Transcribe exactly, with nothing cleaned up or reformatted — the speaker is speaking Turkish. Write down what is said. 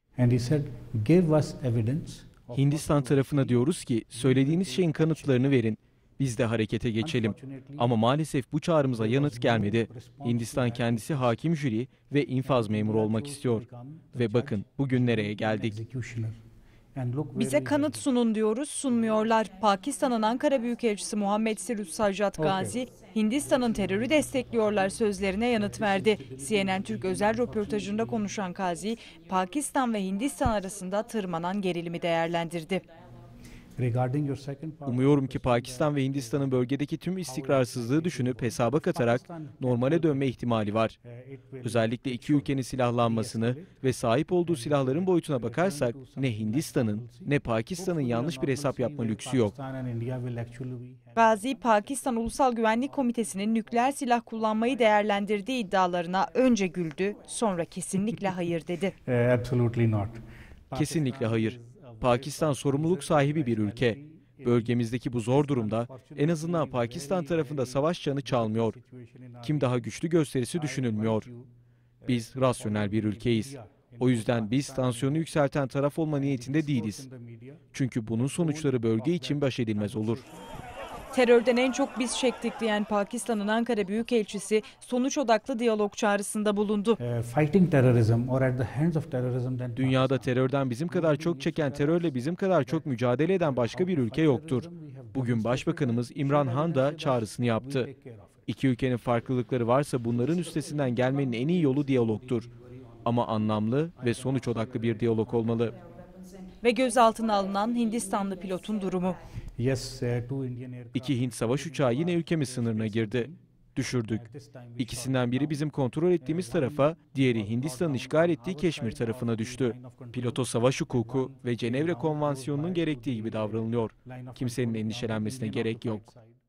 And he said, give us evidence. Hindistan tarafına diyoruz ki söylediğiniz şeyin kanıtlarını verin. Biz de harekete geçelim. Ama maalesef bu çağrımıza yanıt gelmedi. Hindistan kendisi hakim jüri ve infaz memuru olmak istiyor. Ve bakın bugün nereye geldik. Bize kanıt sunun diyoruz, sunmuyorlar. Pakistan'ın Ankara Büyükelçisi Muhammed Sirus Sajjad Gazi, Hindistan'ın terörü destekliyorlar sözlerine yanıt verdi. C N N Türk özel röportajında konuşan Gazi, Pakistan ve Hindistan arasında tırmanan gerilimi değerlendirdi. Umuyorum ki Pakistan ve Hindistan'ın bölgedeki tüm istikrarsızlığı düşünüp hesaba katarak normale dönme ihtimali var. Özellikle iki ülkenin silahlanmasını ve sahip olduğu silahların boyutuna bakarsak ne Hindistan'ın ne Pakistan'ın yanlış bir hesap yapma lüksü yok. Gazi, Pakistan Ulusal Güvenlik Komitesi'nin nükleer silah kullanmayı değerlendirdiği iddialarına önce güldü, sonra kesinlikle hayır dedi. Kesinlikle hayır. Pakistan sorumluluk sahibi bir ülke. Bölgemizdeki bu zor durumda en azından Pakistan tarafında savaş çanı çalmıyor. Kim daha güçlü gösterisi düşünülmüyor. Biz rasyonel bir ülkeyiz. O yüzden biz tansiyonu yükselten taraf olma niyetinde değiliz. Çünkü bunun sonuçları bölge için baş edilmez olur. Terörden en çok biz çektik diyen Pakistan'ın Ankara Büyükelçisi sonuç odaklı diyalog çağrısında bulundu. Dünyada terörden bizim kadar çok çeken, terörle bizim kadar çok mücadele eden başka bir ülke yoktur. Bugün Başbakanımız İmran Han da çağrısını yaptı. İki ülkenin farklılıkları varsa bunların üstesinden gelmenin en iyi yolu diyalogtur. Ama anlamlı ve sonuç odaklı bir diyalog olmalı. Ve gözaltına alınan Hindistanlı pilotun durumu. İki Hint savaş uçağı yine ülkemiz sınırına girdi. Düşürdük. İkisinden biri bizim kontrol ettiğimiz tarafa, diğeri Hindistan'ın işgal ettiği Keşmir tarafına düştü. Pilota savaş hukuku ve Cenevre Konvansiyonu'nun gerektiği gibi davranılıyor. Kimsenin endişelenmesine gerek yok.